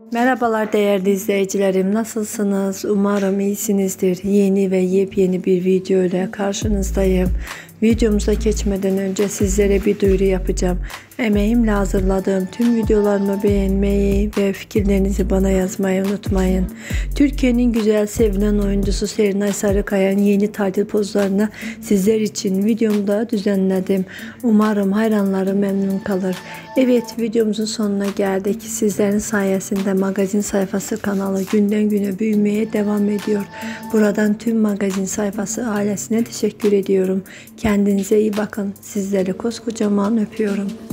Merhabalar değerli izleyicilerim, nasılsınız? Umarım iyisinizdir. Yeni ve yepyeni bir video ile karşınızdayım. Videomuza geçmeden önce sizlere bir duyuru yapacağım. Emeğimle hazırladığım tüm videolarımı beğenmeyi ve fikirlerinizi bana yazmayı unutmayın. Türkiye'nin güzel sevilen oyuncusu Serenay Sarıkaya'nın yeni tatil pozlarını sizler için videomda düzenledim. Umarım hayranları memnun kalır. Evet, videomuzun sonuna geldik. Sizlerin sayesinde magazin sayfası kanalı günden güne büyümeye devam ediyor. Buradan tüm magazin sayfası ailesine teşekkür ediyorum. Kendinize iyi bakın. Sizleri koskocaman öpüyorum.